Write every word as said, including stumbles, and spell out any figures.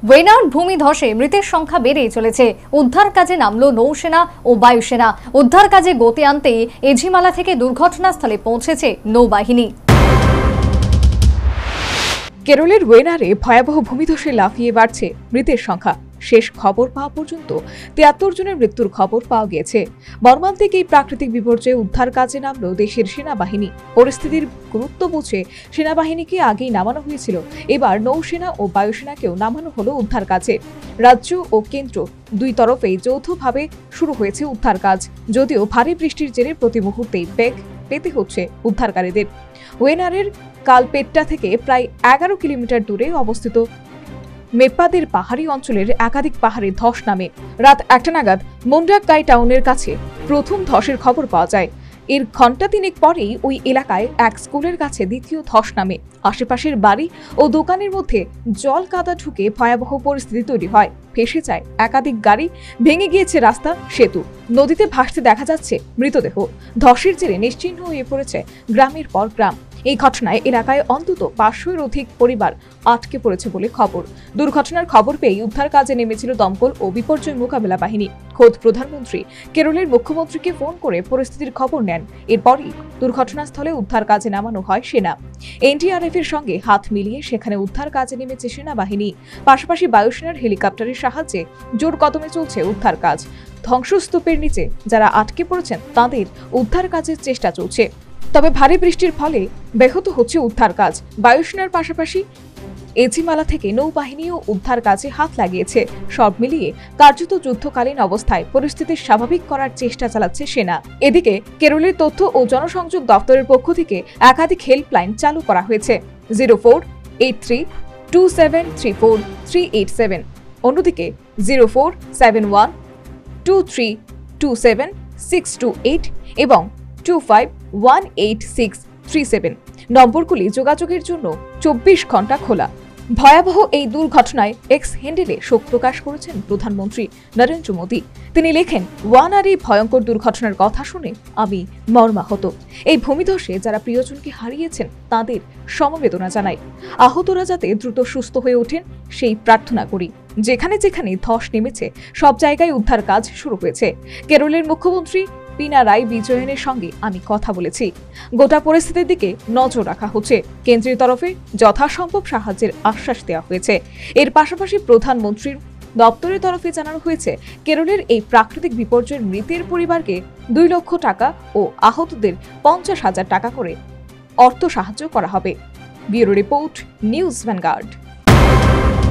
Winner ভূমিধসে মৃতের সংখ্যা বেড়েই চলেছে। উদ্ধার কাজে নামলো নৌসেনা ও বায়ুসেনা। উদ্ধার কাজে গতি আনতে এঝিমালা থেকে দুর্ঘটনাস্থলে পৌঁছেছে নৌবাহিনী। কেরলের ওয়েনারে ভয়াবহ ভূমিধসে লাফিয়ে বাড়ছে মৃতের সংখ্যা। শেষ খবর পাওয়া পর্যন্ত তিয়াত্তর জনের মৃত্যুর খবর পাওয়া গিয়েছে। মর্মান্তিক এই প্রাকৃতিক বিপর্যয়ে উদ্ধার কাজে নামলো দেশের সেনাবাহিনী। পরিস্থিতির গুরুত্ব বুঝে সেনাবাহিনীকে আগেই নামানো হয়েছিল, এবার নৌসেনা ও বায়ুসেনাকেও নামানো হলো উদ্ধার কাজে। রাজ্য ও কেন্দ্র দুই তরফেই যৌথভাবে শুরু হয়েছে উদ্ধার কাজ, যদিও ভারী বৃষ্টির জেরে প্রতি মুহূর্তেই বেগ পেতে হচ্ছে উদ্ধারকারীদের। ওয়েনারের কালপেট্টা থেকে প্রায় এগারো কিলোমিটার দূরে অবস্থিত মেপ্পাদের পাহাড়ি অঞ্চলের একাধিক পাহাড়ে ধস নামে। রাত একটা নাগাদ মুন্ডাক্কাই টাউনের কাছে প্রথম ধসের খবর পাওয়া যায়। এর ঘণ্টা তিনেক পরেই ওই এলাকায় এক স্কুলের কাছে দ্বিতীয় ধস নামে। আশেপাশের বাড়ি ও দোকানের মধ্যে জল কাদা ঢুকে ভয়াবহ পরিস্থিতি তৈরি হয়। ফেসে যায় একাধিক গাড়ি, ভেঙে গিয়েছে রাস্তা, সেতু। নদীতে ভাসতে দেখা যাচ্ছে মৃতদেহ। ধসের জেরে নিশ্চিহ্ন হয়ে পড়েছে গ্রামের পর গ্রাম। এই ঘটনায় এলাকায় অন্তত পাঁচশোর অধিক পরিবার আটকে পড়েছে বলে খবর। দুর্ঘটনার খবর পেয়ে উদ্ধার কাজে নেমেছিল দমকল ও বিপর্যয় মোকাবেলা বাহিনী। খোদ প্রধানমন্ত্রী কেরলের মুখ্যমন্ত্রীকে ফোন করে পরিস্থিতির খবর নেন। এরপরই দুর্ঘটনাস্থলে উদ্ধার কাজে নামানো হয় সেনা। এনডিআরএফ এর সঙ্গে হাত মিলিয়ে সেখানে উদ্ধার কাজে নেমেছে সেনাবাহিনী। পাশাপাশি বায়ুসেনার হেলিকপ্টারের সাহায্যে জোর কদমে চলছে উদ্ধার কাজ। ধ্বংসস্তূপের নিচে যারা আটকে পড়েছেন তাদের উদ্ধার কাজের চেষ্টা চলছে। তবে ভারী বৃষ্টির ফলে ব্যাহত হচ্ছে উদ্ধার কাজ। বায়ুসেনার পাশাপাশি এঝিমালা থেকে নৌবাহিনীও উদ্ধার কাজে হাত লাগিয়েছে। সব মিলিয়ে কার্যত যুদ্ধকালীন অবস্থায় পরিস্থিতি স্বাভাবিক করার চেষ্টা চালাচ্ছে সেনা। এদিকে কেরলের তথ্য ও জনসংযোগ দপ্তরের পক্ষ থেকে একাধিক হেল্পলাইন চালু করা হয়েছে। Zero four eight three two seven three four three eight seven, অন্যদিকে zero four seven one two three two seven six two eight এবং two five one eight six three seven নম্বরগুলি যোগাযোগের জন্য চব্বিশ ঘন্টা খোলা। ভয়াবহ এই দুর্ঘটনায় এক্স হ্যান্ডেলে শোক প্রকাশ করেছেন প্রধানমন্ত্রী নরেন্দ্র মোদি। তিনি লেখেন, ওয়ানার এই ভয়ঙ্কর দুর্ঘটনার কথা শুনে আমি মর্মাহত। এই ভূমিধসে যারা প্রিয়জনকে হারিয়েছেন তাদের সমবেদনা জানাই। আহতরা যাতে দ্রুত সুস্থ হয়ে ওঠেন সেই প্রার্থনা করি। যেখানে যেখানে ধস নেমেছে সব জায়গায় উদ্ধার কাজ শুরু হয়েছে। কেরলের মুখ্যমন্ত্রী পিনারাই বিজয়নের সঙ্গে আমি কথা বলেছি। গোটা পরিস্থিতির দিকে নজর রাখা হচ্ছে। কেন্দ্রের তরফে যথাসম্ভব সাহায্যের আশ্বাস দেওয়া হয়েছে। এর পাশাপাশি প্রধানমন্ত্রীর দপ্তরের তরফে জানানো হয়েছে, কেরলের এই প্রাকৃতিক বিপর্যয়ের মৃতের পরিবারকে দুই লক্ষ টাকা ও আহতদের পঞ্চাশ হাজার টাকা করে অর্থ সাহায্য করা হবে। Bureau report, News vanguard.